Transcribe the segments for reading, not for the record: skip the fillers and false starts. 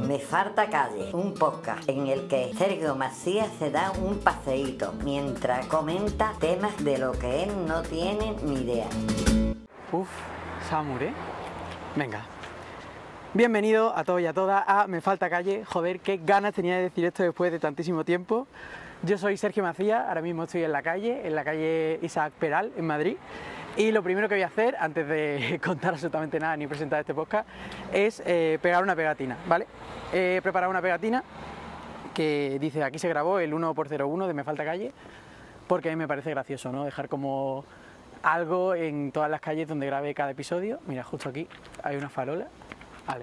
Me falta calle, un podcast en el que Sergio Macías se da un paseíto mientras comenta temas de lo que él no tiene ni idea. Uf, Samur, ¿eh? Venga. Bienvenido a todos y a todas a Me Falta Calle. Joder, qué ganas tenía de decir esto después de tantísimo tiempo. Yo soy Sergio Macías, ahora mismo estoy en la calle Isaac Peral, en Madrid. Y lo primero que voy a hacer, antes de contar absolutamente nada ni presentar este podcast, es pegar una pegatina, ¿vale? He preparado una pegatina que dice, aquí se grabó el 1x01 de Me Falta Calle, porque me parece gracioso, ¿no? Dejar como algo en todas las calles donde grabe cada episodio. Mira, justo aquí hay una farola. Vale.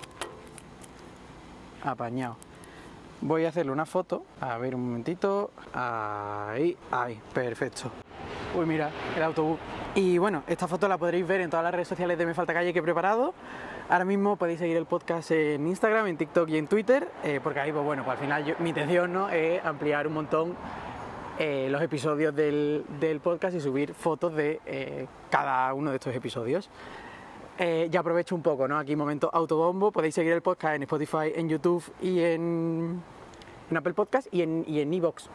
Apañado. Voy a hacerle una foto. A ver, un momentito. Ahí, perfecto. Uy, mira, el autobús. Y bueno, esta foto la podréis ver en todas las redes sociales de Me Falta Calle que he preparado. Ahora mismo podéis seguir el podcast en Instagram, en TikTok y en Twitter, porque ahí, pues bueno, pues al final mi intención, ¿no?, es ampliar un montón los episodios del podcast y subir fotos de cada uno de estos episodios. Ya aprovecho un poco, ¿no? Aquí momento autobombo. Podéis seguir el podcast en Spotify, en YouTube y en Apple Podcast y en iVoox,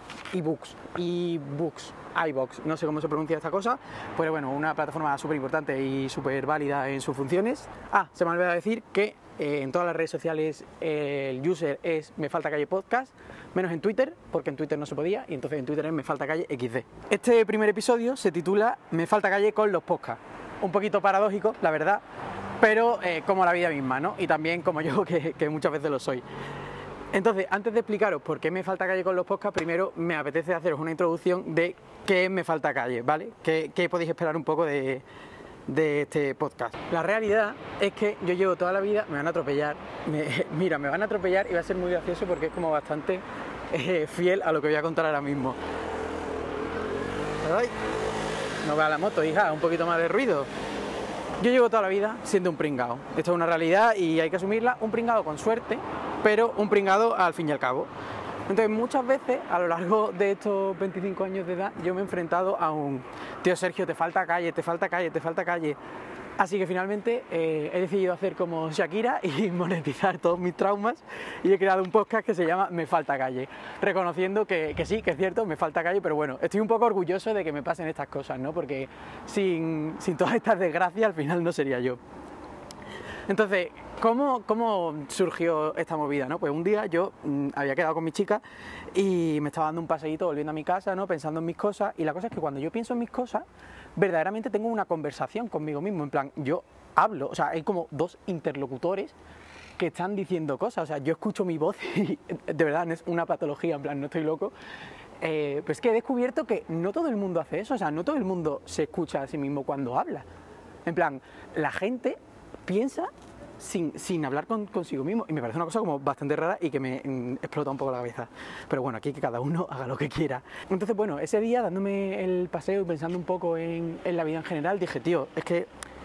no sé cómo se pronuncia esta cosa, pero bueno, una plataforma súper importante y súper válida en sus funciones. Se me olvidó decir que en todas las redes sociales el user es Me Falta Calle Podcast, menos en Twitter, porque en Twitter no se podía, y entonces en Twitter es Me Falta Calle XD. Este primer episodio se titula Me Falta Calle con los podcasts. Un poquito paradójico, la verdad, pero como la vida misma, ¿no? Y también como yo, que muchas veces lo soy. Entonces, antes de explicaros por qué Me Falta Calle con los podcasts, primero me apetece haceros una introducción de qué es Me Falta Calle, ¿vale? ¿Qué podéis esperar un poco de este podcast? La realidad es que yo llevo toda la vida, me van a atropellar, me van a atropellar y va a ser muy gracioso porque es como bastante fiel a lo que voy a contar ahora mismo. ¡Ay! No vea la moto, hija, un poquito más de ruido. Yo llevo toda la vida siendo un pringao. Esto es una realidad y hay que asumirla. Un pringao con suerte, pero un pringado al fin y al cabo. Entonces, muchas veces a lo largo de estos 25 años de edad, yo me he enfrentado a un tío Sergio, te falta calle, te falta calle, te falta calle. Así que finalmente he decidido hacer como Shakira y monetizar todos mis traumas y he creado un podcast que se llama Me Falta Calle, reconociendo que sí, que es cierto, me falta calle, pero bueno, estoy un poco orgulloso de que me pasen estas cosas, ¿no? Porque sin todas estas desgracias al final no sería yo. Entonces, ¿cómo surgió esta movida, no? Pues un día yo había quedado con mi chica y me estaba dando un paseíto volviendo a mi casa, ¿no? Pensando en mis cosas, y la cosa es que cuando yo pienso en mis cosas, verdaderamente tengo una conversación conmigo mismo, en plan, yo hablo, o sea, hay como dos interlocutores que están diciendo cosas, o sea, yo escucho mi voz y de verdad no es una patología, en plan, no estoy loco, pero es que he descubierto que no todo el mundo hace eso, o sea, no todo el mundo se escucha a sí mismo cuando habla, en plan, la gente piensa sin hablar consigo mismo, y me parece una cosa como bastante rara y que me explota un poco la cabeza, pero bueno, aquí que cada uno haga lo que quiera. Entonces, bueno, ese día dándome el paseo y pensando un poco en la vida en general, dije, tío, es que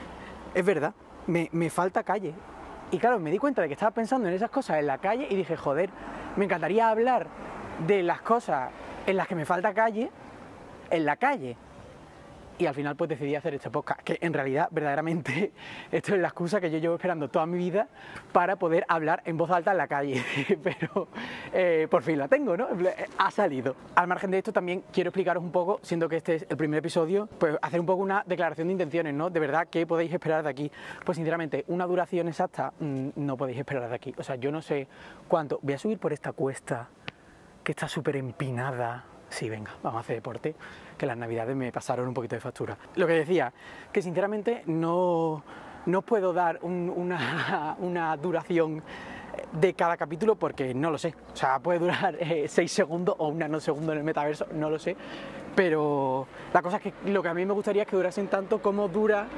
es verdad, me falta calle. Y claro, me di cuenta de que estaba pensando en esas cosas en la calle y dije, joder, me encantaría hablar de las cosas en las que me falta calle en la calle. Y al final pues decidí hacer este podcast, que en realidad verdaderamente esto es la excusa que yo llevo esperando toda mi vida para poder hablar en voz alta en la calle, pero por fin la tengo, ¿no? Ha salido. Al margen de esto también quiero explicaros un poco, siendo que este es el primer episodio, pues hacer un poco una declaración de intenciones, ¿no? De verdad, ¿qué podéis esperar de aquí? Pues sinceramente, una duración exacta no podéis esperar de aquí, o sea, yo no sé cuánto. Voy a subir por esta cuesta que está súper empinada. Sí, venga, vamos a hacer deporte, que las navidades me pasaron un poquito de factura. Lo que decía, que sinceramente no os puedo dar una duración de cada capítulo porque no lo sé. O sea, puede durar 6 segundos o un nanosegundo en el metaverso, no lo sé. Pero la cosa es que lo que a mí me gustaría es que durasen tanto como dura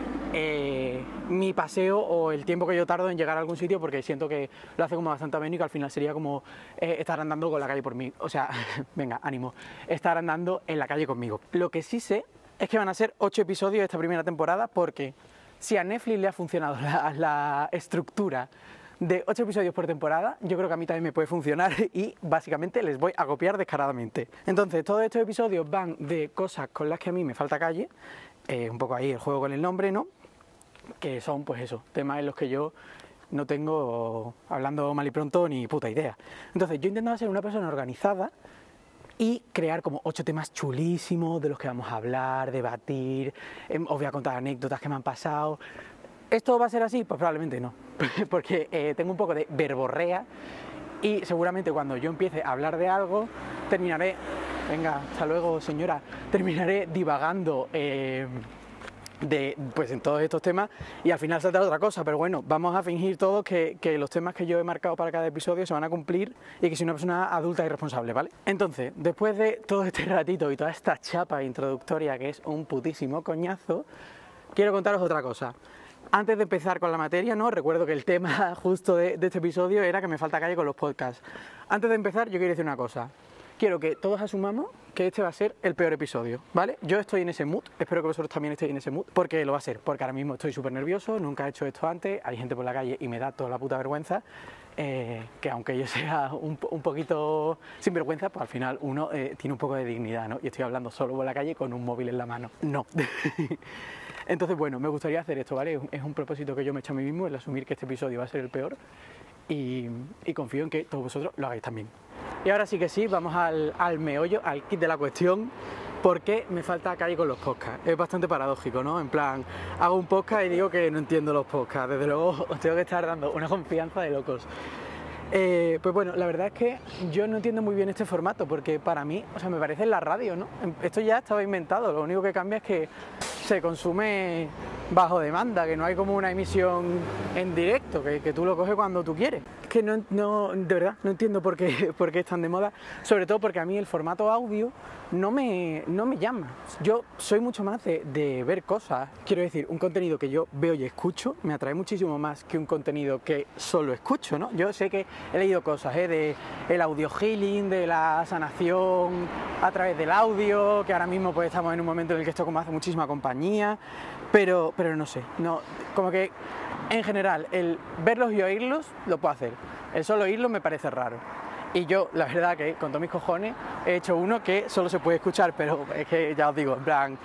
mi paseo o el tiempo que yo tardo en llegar a algún sitio, porque siento que lo hace como bastante ameno y que al final sería como estar andando con la calle por mí, o sea, venga, ánimo, estar andando en la calle conmigo. Lo que sí sé es que van a ser 8 episodios de esta primera temporada, porque si a Netflix le ha funcionado la estructura de 8 episodios por temporada, yo creo que a mí también me puede funcionar y básicamente les voy a copiar descaradamente. Entonces, todos estos episodios van de cosas con las que a mí me falta calle, un poco ahí el juego con el nombre, ¿no? Que son, pues eso, temas en los que yo no tengo, hablando mal y pronto, ni puta idea. Entonces yo intentaba ser una persona organizada y crear como 8 temas chulísimos de los que vamos a hablar, debatir, os voy a contar anécdotas que me han pasado. ¿Esto va a ser así? Pues probablemente no, porque tengo un poco de verborrea y seguramente cuando yo empiece a hablar de algo terminaré, venga, hasta luego señora, terminaré divagando pues en todos estos temas y al final salta otra cosa, pero bueno, vamos a fingir todos que los temas que yo he marcado para cada episodio se van a cumplir y que soy una persona adulta y responsable, ¿vale? Entonces, después de todo este ratito y toda esta chapa introductoria que es un putísimo coñazo, quiero contaros otra cosa. Antes de empezar con la materia, ¿no? Recuerdo que el tema justo de este episodio era que me falta calle con los podcasts. Antes de empezar, yo quiero decir una cosa. Quiero que todos asumamos que este va a ser el peor episodio, ¿vale? Yo estoy en ese mood, espero que vosotros también estéis en ese mood, porque lo va a ser, porque ahora mismo estoy súper nervioso, nunca he hecho esto antes, hay gente por la calle y me da toda la puta vergüenza, que aunque yo sea un poquito sin vergüenza, pues al final uno tiene un poco de dignidad, ¿no? Y estoy hablando solo por la calle con un móvil en la mano, no. Entonces, bueno, me gustaría hacer esto, ¿vale? Es un propósito que yo me he hecho a mí mismo, el asumir que este episodio va a ser el peor y confío en que todos vosotros lo hagáis también. Y ahora sí que sí, vamos al meollo, al kit de la cuestión, porque me falta calle con los podcasts. Es bastante paradójico, ¿no? En plan, hago un podcast y digo que no entiendo los podcasts, desde luego os tengo que estar dando una confianza de locos. Pues bueno, la verdad es que yo no entiendo muy bien este formato, porque para mí, o sea, me parece la radio, ¿no? Esto ya estaba inventado, lo único que cambia es que se consume bajo demanda, que no hay como una emisión en directo, que tú lo coges cuando tú quieres. Es que no, de verdad, no entiendo por qué están de moda, sobre todo porque a mí el formato audio no me llama. Yo soy mucho más de ver cosas, quiero decir, un contenido que yo veo y escucho me atrae muchísimo más que un contenido que solo escucho, ¿no? Yo sé que he leído cosas, de el audio healing, de la sanación a través del audio, que ahora mismo pues estamos en un momento en el que esto como hace muchísima compañía, pero no sé, no, como que en general el verlos y oírlos lo puedo hacer, el solo oírlos me parece raro. Y yo, la verdad que con todos mis cojones he hecho uno que solo se puede escuchar, pero es que ya os digo, en plan,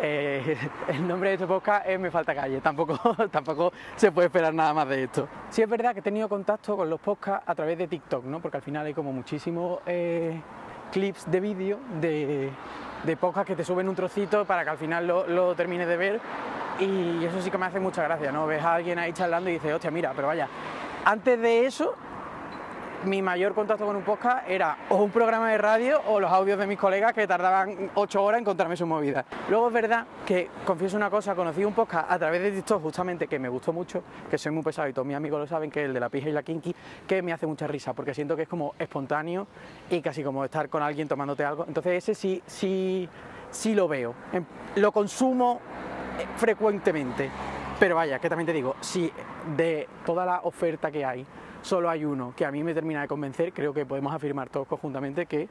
el nombre de este podcast es Me Falta Calle, tampoco se puede esperar nada más de esto. Sí es verdad que he tenido contacto con los podcasts a través de TikTok, ¿no? Porque al final hay como muchísimos clips de vídeo de podcast que te suben un trocito para que al final lo termines de ver y eso sí que me hace mucha gracia, ¿no? Ves a alguien ahí charlando y dices, hostia, mira, pero vaya, antes de eso mi mayor contacto con un podcast era o un programa de radio o los audios de mis colegas que tardaban 8 horas en contarme sus movidas. Luego es verdad que, confieso una cosa, conocí un podcast a través de TikTok justamente que me gustó mucho, que soy muy pesado y todos mis amigos lo saben, que es el de la pija y la kinky, que me hace mucha risa porque siento que es como espontáneo y casi como estar con alguien tomándote algo. Entonces ese sí lo veo, lo consumo frecuentemente. Pero vaya, que también te digo, si de toda la oferta que hay solo hay uno que a mí me termina de convencer, creo que podemos afirmar todos conjuntamente que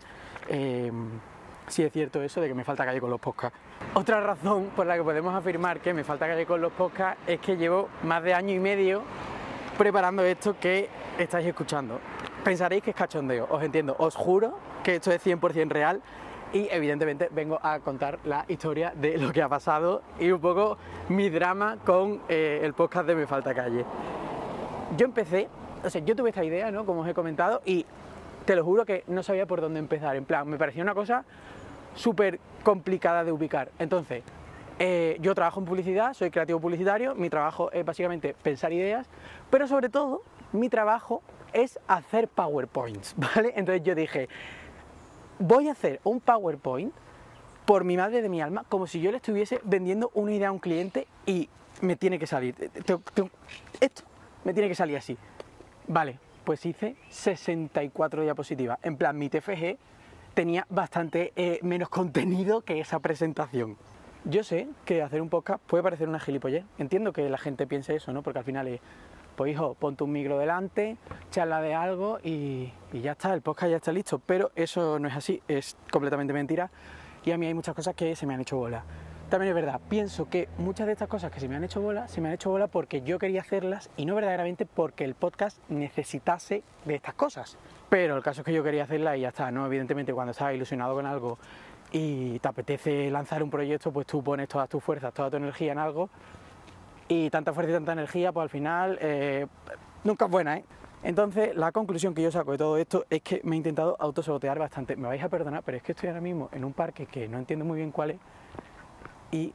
sí es cierto eso de que me falta calle con los podcasts. Otra razón por la que podemos afirmar que me falta calle con los podcasts es que llevo más de año y medio preparando esto que estáis escuchando. Pensaréis que es cachondeo, os entiendo, os juro que esto es 100% real y evidentemente vengo a contar la historia de lo que ha pasado y un poco mi drama con el podcast de Me Falta Calle. Yo empecé, o sea, yo tuve esta idea, ¿no? Como os he comentado, y te lo juro que no sabía por dónde empezar. En plan, me parecía una cosa súper complicada de ubicar. Entonces, yo trabajo en publicidad, soy creativo publicitario, mi trabajo es básicamente pensar ideas, pero sobre todo, mi trabajo es hacer PowerPoints, ¿vale? Entonces yo dije, voy a hacer un PowerPoint por mi madre de mi alma, como si yo le estuviese vendiendo una idea a un cliente y me tiene que salir. Esto me tiene que salir así. Vale, pues hice 64 diapositivas. En plan, mi TFG tenía bastante menos contenido que esa presentación. Yo sé que hacer un podcast puede parecer una gilipollez. Entiendo que la gente piense eso, ¿no? Porque al final es, pues hijo, ponte un micro delante, charla de algo y ya está, el podcast ya está listo. Pero eso no es así, es completamente mentira. Y a mí hay muchas cosas que se me han hecho bola. También es verdad, pienso que muchas de estas cosas que se me han hecho bola porque yo quería hacerlas y no verdaderamente porque el podcast necesitase de estas cosas. Pero el caso es que yo quería hacerlas y ya está, ¿no? Evidentemente cuando estás ilusionado con algo y te apetece lanzar un proyecto, pues tú pones todas tus fuerzas, toda tu energía en algo y tanta fuerza y tanta energía, pues al final nunca es buena, ¿eh? Entonces, la conclusión que yo saco de todo esto es que me he intentado autosabotear bastante. Me vais a perdonar, pero es que estoy ahora mismo en un parque que no entiendo muy bien cuál es y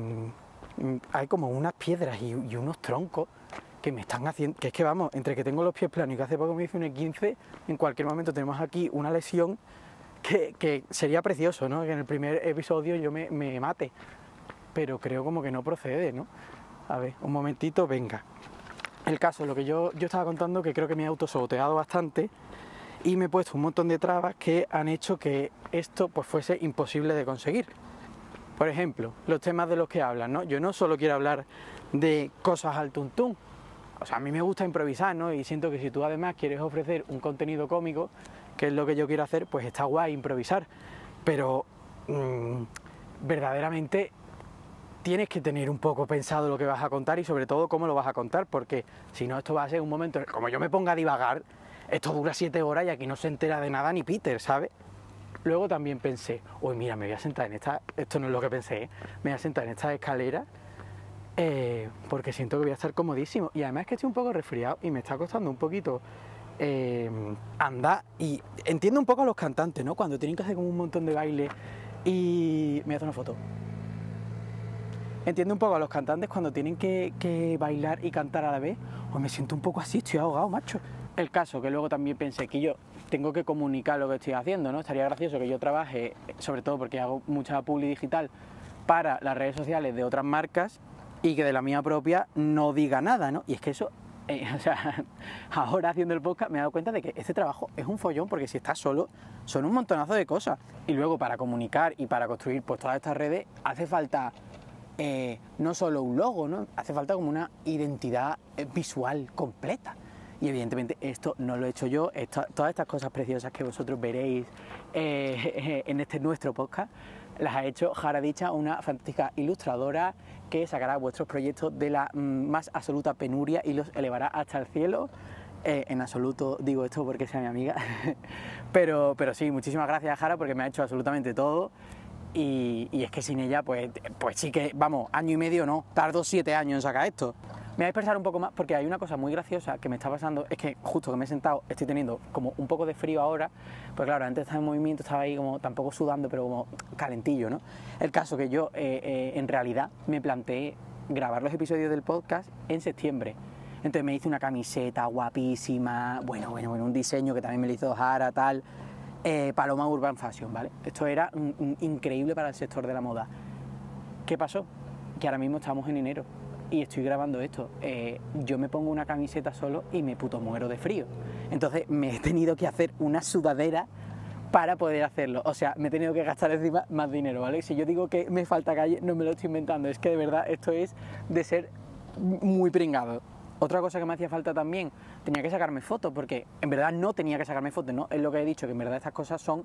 hay como unas piedras y unos troncos que me están haciendo... Que es que vamos, entre que tengo los pies planos y que hace poco me hice un E15, en cualquier momento tenemos aquí una lesión que sería precioso, ¿no? Que en el primer episodio yo me mate, pero creo como que no procede, ¿no? A ver, un momentito, venga. El caso, lo que yo estaba contando, que creo que me he autosaboteado bastante y me he puesto un montón de trabas que han hecho que esto pues fuese imposible de conseguir. Por ejemplo, los temas de los que hablan, ¿no? Yo no solo quiero hablar de cosas al tuntún, o sea, a mí me gusta improvisar, ¿no? Y siento que si tú además quieres ofrecer un contenido cómico, que es lo que yo quiero hacer, pues está guay improvisar, pero verdaderamente tienes que tener un poco pensado lo que vas a contar y sobre todo cómo lo vas a contar, porque si no esto va a ser un momento, como yo me ponga a divagar, esto dura 7 horas y aquí no se entera de nada ni Peter, ¿sabes? Luego también pensé, uy, mira, me voy a sentar en esta, esto no es lo que pensé, me voy a sentar en esta escalera porque siento que voy a estar comodísimo y además es que estoy un poco resfriado y me está costando un poquito andar y entiendo un poco a los cantantes, ¿no? Cuando tienen que hacer como un montón de baile y... me voy a hacer una foto. Entiendo un poco a los cantantes cuando tienen que bailar y cantar a la vez, pues me siento un poco así, estoy ahogado, macho. El caso que luego también pensé que yo tengo que comunicar lo que estoy haciendo, ¿no? Estaría gracioso que yo trabaje, sobre todo porque hago mucha publi digital para las redes sociales de otras marcas y que de la mía propia no diga nada, ¿no? Y es que eso, o sea, ahora haciendo el podcast me he dado cuenta de que este trabajo es un follón porque si estás solo son un montonazo de cosas. Y luego para comunicar y para construir pues todas estas redes hace falta... no solo un logo, ¿no? Hace falta como una identidad visual completa. Y evidentemente esto no lo he hecho yo, todas estas cosas preciosas que vosotros veréis en este nuestro podcast, las ha hecho Jara Dicha, una fantástica ilustradora que sacará vuestros proyectos de la más absoluta penuria y los elevará hasta el cielo. En absoluto digo esto porque sea mi amiga, pero sí, muchísimas gracias Jara porque me ha hecho absolutamente todo. Y es que sin ella, pues sí que, vamos, año y medio no, tardo 7 años en sacar esto. Me voy a expresar un poco más porque hay una cosa muy graciosa que me está pasando, es que justo que me he sentado, estoy teniendo como un poco de frío ahora, pues claro, antes estaba en movimiento, estaba ahí como tampoco sudando, pero como calentillo, ¿no? El caso que yo, en realidad, me planteé grabar los episodios del podcast en septiembre. Entonces me hice una camiseta guapísima, bueno, un diseño que también me lo hizo Jara, tal... Paloma Urban Fashion, ¿vale? Esto era increíble para el sector de la moda. ¿Qué pasó? Que ahora mismo estamos en enero y estoy grabando esto. Yo me pongo una camiseta solo y me puto muero de frío. Entonces me he tenido que hacer una sudadera para poder hacerlo. O sea, me he tenido que gastar encima más dinero, ¿vale? Si yo digo que me falta calle, no me lo estoy inventando. Es que de verdad esto es de ser muy pringado. Otra cosa que me hacía falta también, tenía que sacarme fotos, porque en verdad no tenía que sacarme fotos, ¿no? Es lo que he dicho, que en verdad estas cosas son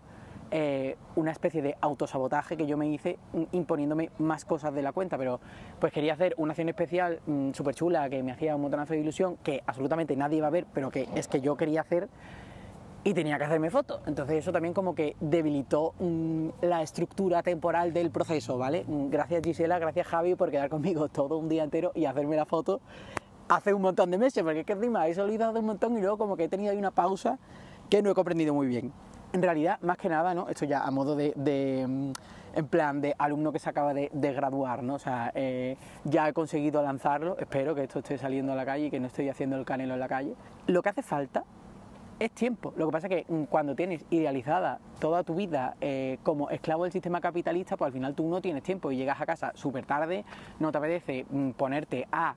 una especie de autosabotaje que yo me hice imponiéndome más cosas de la cuenta, pero pues quería hacer una acción especial súper chula que me hacía un montonazo de ilusión, que absolutamente nadie iba a ver, pero que es que yo quería hacer y tenía que hacerme fotos. Entonces eso también como que debilitó la estructura temporal del proceso, ¿vale? Gracias Gisela, gracias Javi por quedar conmigo todo un día entero y hacerme la foto hace un montón de meses, porque es que encima he olvidado un montón y luego como que he tenido ahí una pausa que no he comprendido muy bien. En realidad, más que nada, ¿no? Esto ya a modo en plan de alumno que se acaba de graduar, ¿no? O sea, ya he conseguido lanzarlo, espero que esto esté saliendo a la calle y que no estoy haciendo el canelo en la calle. Lo que hace falta es tiempo. Lo que pasa es que cuando tienes idealizada toda tu vida como esclavo del sistema capitalista, pues al final tú no tienes tiempo y llegas a casa súper tarde, no te apetece ponerte a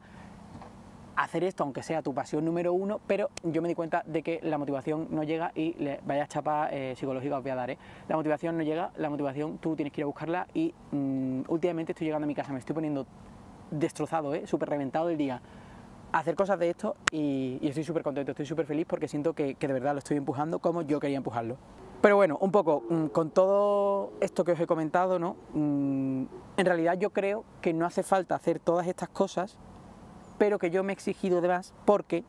hacer esto, aunque sea tu pasión número 1, pero yo me di cuenta de que la motivación no llega y vaya chapa psicológica os voy a dar, La motivación no llega, la motivación tú tienes que ir a buscarla y últimamente estoy llegando a mi casa, me estoy poniendo destrozado, súper reventado del día a hacer cosas de esto y estoy súper contento, estoy súper feliz porque siento que de verdad lo estoy empujando como yo quería empujarlo. Pero bueno, un poco con todo esto que os he comentado, ¿no? En realidad yo creo que no hace falta hacer todas estas cosas, pero que yo me he exigido de más porque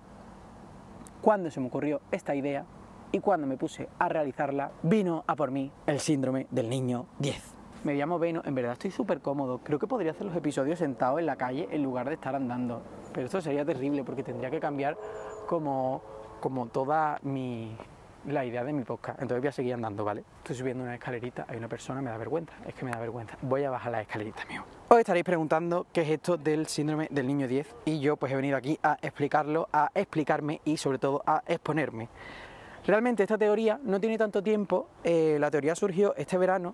cuando se me ocurrió esta idea y cuando me puse a realizarla, vino a por mí el síndrome del niño 10. Me llamo Beno, en verdad estoy súper cómodo, creo que podría hacer los episodios sentado en la calle en lugar de estar andando, pero esto sería terrible porque tendría que cambiar como toda la idea de mi podcast. Entonces voy a seguir andando, ¿vale? Estoy subiendo una escalerita, hay una persona, me da vergüenza, es que me da vergüenza. Voy a bajar la escalerita, amigo. Os estaréis preguntando qué es esto del síndrome del niño 10 y yo pues he venido aquí a explicarlo, a explicarme y sobre todo a exponerme. Realmente esta teoría no tiene tanto tiempo, la teoría surgió este verano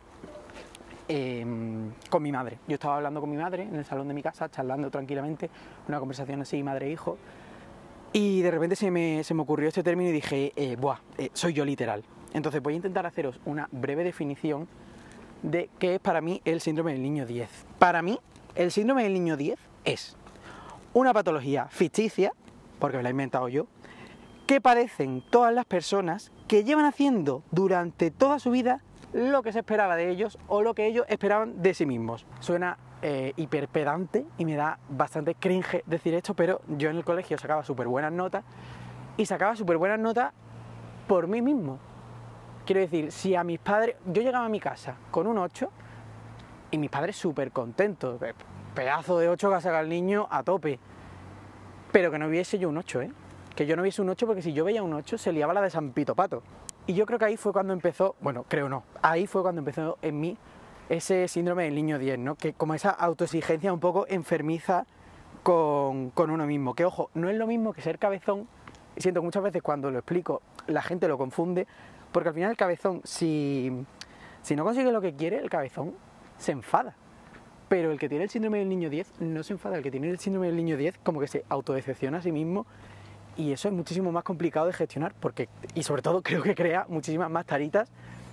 con mi madre. Yo estaba hablando con mi madre en el salón de mi casa, charlando tranquilamente, una conversación así, madre e hijo, y de repente se me ocurrió este término y dije, soy yo literal. Entonces voy a intentar haceros una breve definición de qué es para mí el síndrome del niño 10. Para mí, el síndrome del niño 10 es una patología ficticia, porque me la he inventado yo, que padecen todas las personas que llevan haciendo durante toda su vida lo que se esperaba de ellos o lo que ellos esperaban de sí mismos. Suena hiperpedante y me da bastante cringe decir esto, pero yo en el colegio sacaba súper buenas notas y sacaba súper buenas notas por mí mismo. Quiero decir, si a mis padres... Yo llegaba a mi casa con un 8 y mis padres súper contentos, pedazo de 8 que ha sacado el niño a tope, pero que no viese yo un 8, que yo no viese un 8 porque si yo veía un 8 se liaba la de San Pito Pato. Y yo creo que ahí fue cuando empezó, bueno, creo no, ahí fue cuando empezó en mí ese síndrome del niño 10, ¿no? Que como esa autoexigencia un poco enfermiza con uno mismo. Que ojo, no es lo mismo que ser cabezón, y siento que muchas veces cuando lo explico la gente lo confunde, porque al final el cabezón, si no consigue lo que quiere, el cabezón se enfada. Pero el que tiene el síndrome del niño 10 no se enfada, el que tiene el síndrome del niño 10 como que se autodecepciona a sí mismo. Y eso es muchísimo más complicado de gestionar y sobre todo creo que crea muchísimas más taritas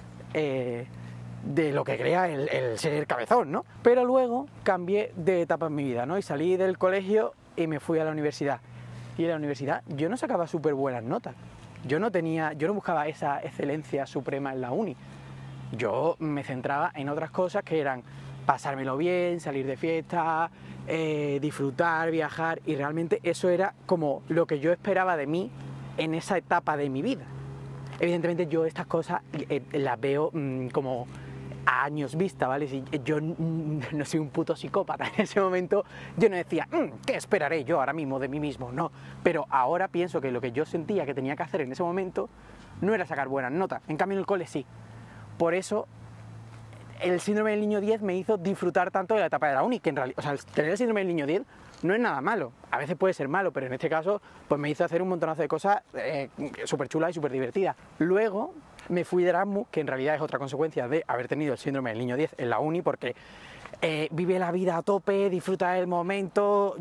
de lo que crea el ser cabezón, ¿no? Pero luego cambié de etapa en mi vida, ¿no? Y salí del colegio y me fui a la universidad. Y en la universidad yo no sacaba súper buenas notas. Yo no buscaba esa excelencia suprema en la uni. Yo me centraba en otras cosas que eran pasármelo bien, salir de fiesta, disfrutar, viajar, y realmente eso era como lo que yo esperaba de mí en esa etapa de mi vida. Evidentemente yo estas cosas las veo como a años vista, ¿vale? Si yo no soy un puto psicópata en ese momento, yo no decía, ¿qué esperaré yo ahora mismo de mí mismo? No, pero ahora pienso que lo que yo sentía que tenía que hacer en ese momento no era sacar buenas notas, en cambio en el cole sí. Por eso el síndrome del niño 10 me hizo disfrutar tanto de la etapa de la uni, que en realidad, o sea, tener el síndrome del niño 10 no es nada malo, a veces puede ser malo, pero en este caso pues me hizo hacer un montonazo de cosas súper chulas y súper divertidas. Luego me fui de Erasmus, que en realidad es otra consecuencia de haber tenido el síndrome del niño 10 en la uni, porque vive la vida a tope, disfruta del momento,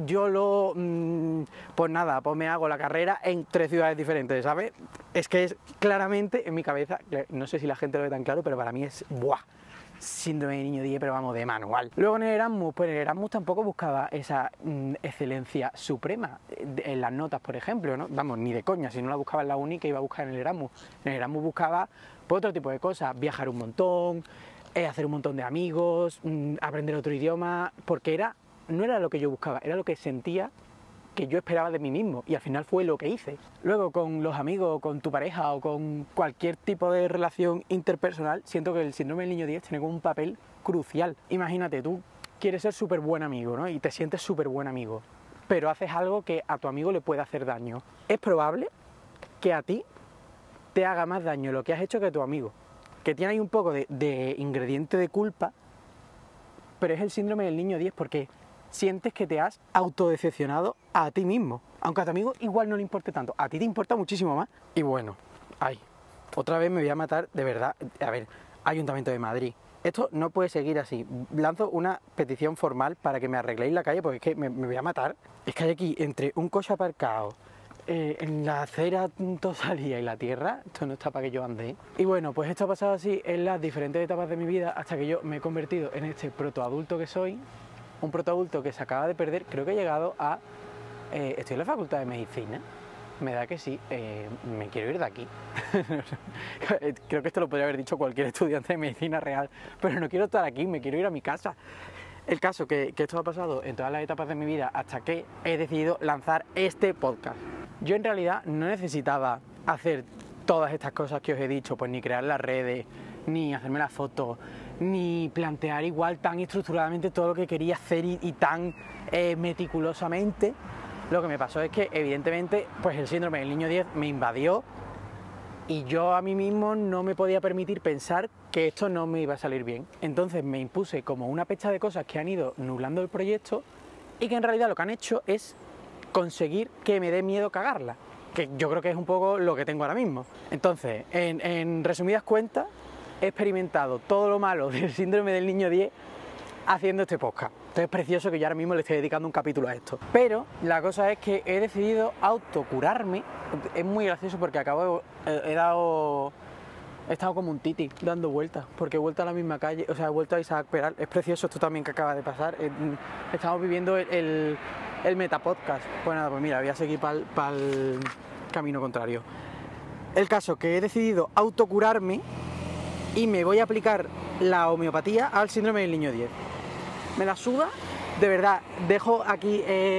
pues nada, pues me hago la carrera en 3 ciudades diferentes, ¿sabes? Es que es claramente en mi cabeza, no sé si la gente lo ve tan claro, pero para mí es ¡buah! Síndrome de niño 10, pero vamos, de manual. Luego en el Erasmus, pues en el Erasmus tampoco buscaba esa excelencia suprema en las notas, por ejemplo, ¿no? Vamos, ni de coña, si no la buscaba en la uni, que iba a buscar en el Erasmus. En el Erasmus buscaba pues, otro tipo de cosas, viajar un montón, hacer un montón de amigos, aprender otro idioma, porque no era lo que yo buscaba, era lo que sentía que yo esperaba de mí mismo, y al final fue lo que hice. Luego con los amigos, con tu pareja o con cualquier tipo de relación interpersonal, siento que el síndrome del niño 10 tiene como un papel crucial. Imagínate, tú quieres ser súper buen amigo, ¿no? Y te sientes súper buen amigo, pero haces algo que a tu amigo le puede hacer daño. Es probable que a ti te haga más daño lo que has hecho que a tu amigo, que tiene ahí un poco de ingrediente de culpa, pero es el síndrome del niño 10 porque sientes que te has autodecepcionado a ti mismo, aunque a tu amigo igual no le importe tanto, a ti te importa muchísimo más. Y bueno, otra vez me voy a matar, de verdad. A ver, Ayuntamiento de Madrid, esto no puede seguir así. Lanzo una petición formal para que me arregléis la calle, porque es que me voy a matar. Es que hay aquí, entre un coche aparcado, en la acera Tosalía y la tierra, esto no está para que yo ande. Y bueno, pues esto ha pasado así en las diferentes etapas de mi vida, hasta que yo me he convertido en este protoadulto que soy. Un protoadulto que se acaba de perder, creo que he llegado a... estoy en la facultad de medicina, me da que sí, me quiero ir de aquí. Creo que esto lo podría haber dicho cualquier estudiante de medicina real, pero no quiero estar aquí, me quiero ir a mi casa. El caso que esto ha pasado en todas las etapas de mi vida hasta que he decidido lanzar este podcast. Yo en realidad no necesitaba hacer todas estas cosas que os he dicho, pues ni crear las redes, ni hacerme las fotos, ni plantear igual tan estructuradamente todo lo que quería hacer y tan meticulosamente, Lo que me pasó es que evidentemente pues el síndrome del niño 10 me invadió y yo a mí mismo no me podía permitir pensar que esto no me iba a salir bien. Entonces me impuse como una pecha de cosas que han ido nublando el proyecto y que en realidad lo que han hecho es conseguir que me dé miedo cagarla, que yo creo que es un poco lo que tengo ahora mismo. Entonces, en resumidas cuentas, he experimentado todo lo malo del síndrome del niño 10 haciendo este podcast. Entonces es precioso que yo ahora mismo le estoy dedicando un capítulo a esto. Pero la cosa es que he decidido autocurarme. Es muy gracioso porque he estado como un titi dando vueltas, porque he vuelto a la misma calle, o sea, he vuelto a Isaac Peral. Es precioso esto también que acaba de pasar. Estamos viviendo el metapodcast. Pues nada, pues mira, voy a seguir para el camino contrario. El caso que he decidido autocurarme y me voy a aplicar la homeopatía al síndrome del niño 10. Me la suda, de verdad, dejo aquí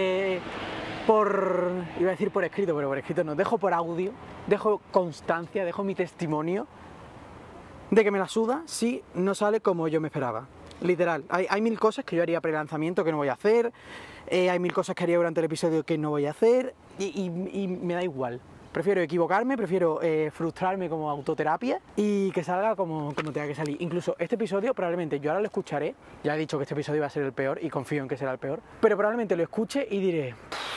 iba a decir por escrito, pero por escrito no, dejo por audio, dejo constancia, dejo mi testimonio de que me la suda si no sale como yo me esperaba. Literal, hay mil cosas que yo haría pre-lanzamiento que no voy a hacer, hay mil cosas que haría durante el episodio que no voy a hacer y me da igual. Prefiero equivocarme, prefiero frustrarme como autoterapia y que salga como tenga que salir. Incluso este episodio probablemente yo ahora lo escucharé, ya he dicho que este episodio va a ser el peor y confío en que será el peor, pero probablemente lo escuche y diré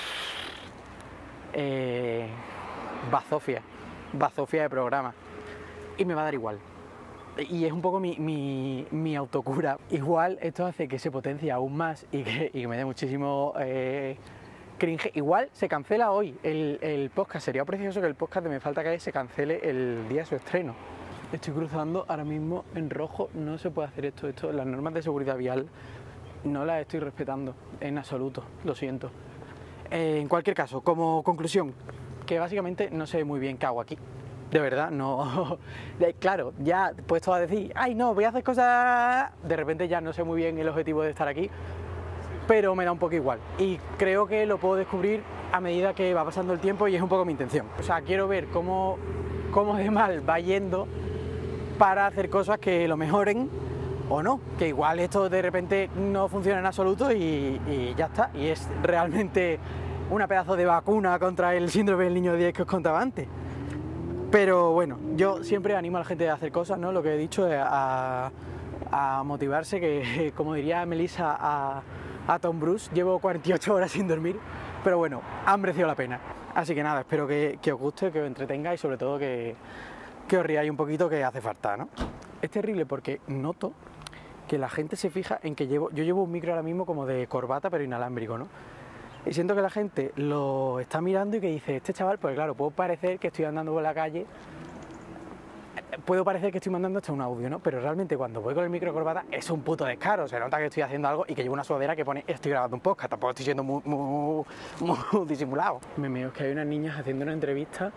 bazofia de programa y me va a dar igual. Y es un poco mi autocura. Igual esto hace que se potencie aún más y que me dé muchísimo cringe. Igual se cancela hoy el podcast. Sería precioso que el podcast de Me Falta Calle se cancele el día de su estreno. Estoy cruzando ahora mismo en rojo. No se puede hacer esto. Las normas de seguridad vial no las estoy respetando en absoluto. Lo siento. En cualquier caso, como conclusión, que básicamente no sé muy bien qué hago aquí. De verdad, no. Claro, ya puesto a decir, ay no, voy a hacer cosas. De repente ya no sé muy bien el objetivo de estar aquí. Pero me da un poco igual y creo que lo puedo descubrir a medida que va pasando el tiempo y es un poco mi intención. O sea, quiero ver cómo de mal va yendo para hacer cosas que lo mejoren o no, que igual esto de repente no funciona en absoluto y ya está, y es realmente una pedazo de vacuna contra el síndrome del niño 10 que os contaba antes. Pero bueno, yo siempre animo a la gente a hacer cosas, ¿no? Lo que he dicho, a motivarse, que como diría Melissa a Tom Bruce, llevo 48 horas sin dormir, pero bueno, ha merecido la pena. Así que nada, espero que os guste, que os entretenga y sobre todo que os riáis un poquito, que hace falta, ¿no? Es terrible porque noto que la gente se fija en que yo llevo un micro ahora mismo como de corbata pero inalámbrico, ¿no? Y siento que la gente lo está mirando y que dice, este chaval, pues claro, puedo parecer que estoy andando por la calle, puedo parecer que estoy mandando hasta un audio, ¿no? Pero realmente cuando voy con el micro corbata es un puto descaro, se nota que estoy haciendo algo y que llevo una sudadera que pone estoy grabando un podcast, tampoco estoy siendo muy disimulado. Me veo que hay unas niñas haciendo una entrevista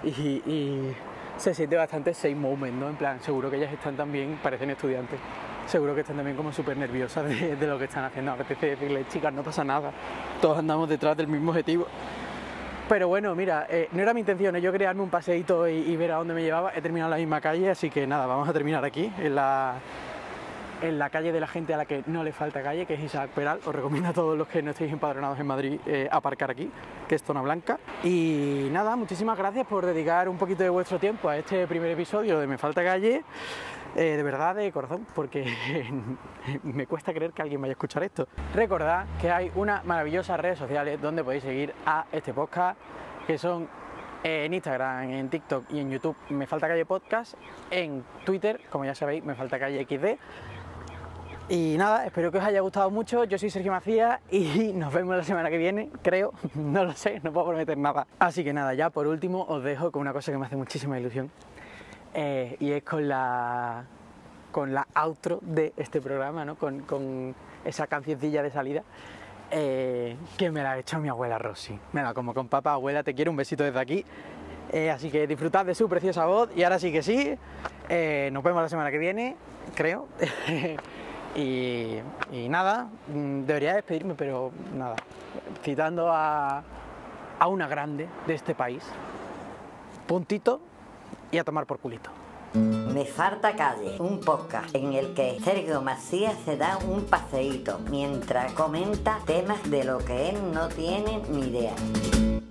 y se siente bastante same moment, ¿no? En plan, seguro que ellas están también, parecen estudiantes, seguro que están también como súper nerviosas de lo que están haciendo. Apetece decirles, chicas, no pasa nada, todos andamos detrás del mismo objetivo. Pero bueno, mira, no era mi intención, yo quería darme un paseíto y ver a dónde me llevaba. He terminado en la misma calle, así que nada, vamos a terminar aquí, en la calle de la gente a la que no le falta calle, que es Isaac Peral. Os recomiendo a todos los que no estéis empadronados en Madrid aparcar aquí, que es zona blanca. Y nada, muchísimas gracias por dedicar un poquito de vuestro tiempo a este primer episodio de Me Falta Calle. De verdad, de corazón, porque me cuesta creer que alguien vaya a escuchar esto. Recordad que hay unas maravillosas redes sociales donde podéis seguir a este podcast, que son en Instagram, en TikTok y en YouTube Me Falta Calle Podcast, en Twitter, como ya sabéis, Me Falta Calle XD. Y nada, espero que os haya gustado mucho. Yo soy Sergio Macías y nos vemos la semana que viene, creo, no lo sé, no puedo prometer nada. Así que nada, ya por último os dejo con una cosa que me hace muchísima ilusión. Y es con la outro de este programa, ¿no? Con esa cancioncilla de salida que me la ha hecho mi abuela Rosy. Mira, como con papá, abuela, te quiero, un besito desde aquí. Así que disfrutad de su preciosa voz y ahora sí que sí, nos vemos la semana que viene, creo. y nada, debería despedirme, pero nada, citando a una grande de este país, puntito y a tomar por culito. Me falta calle, un podcast en el que Sergio Macías se da un paseíto mientras comenta temas de lo que él no tiene ni idea.